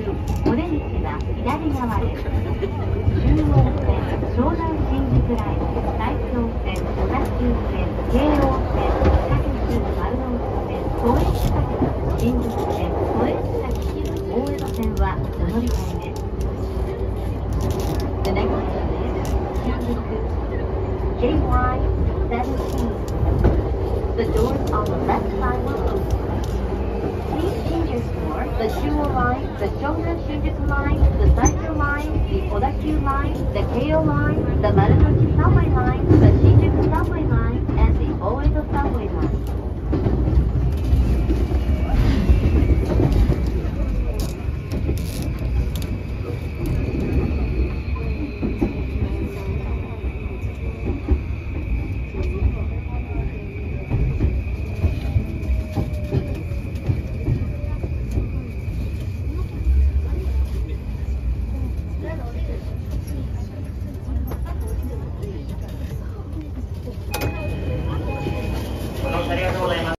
お出口は左側です。中央線、湘南新宿ライン、埼京線、小田急線、京王線、北九丸の内線、都営地下鉄、新宿線、都営地下鉄、大江戸線はお乗り換えです。The next station is Shinjuku. JY 17. The doors on the left side will open. Please change your for the Chuo Line, the Shonan Shinjuku Line, the Saikyo Line, the Odakyu Line, the Keio Line, the Marunouchi Subway Line, the Shinjuku Subway Line, and the Oedo Subway Line.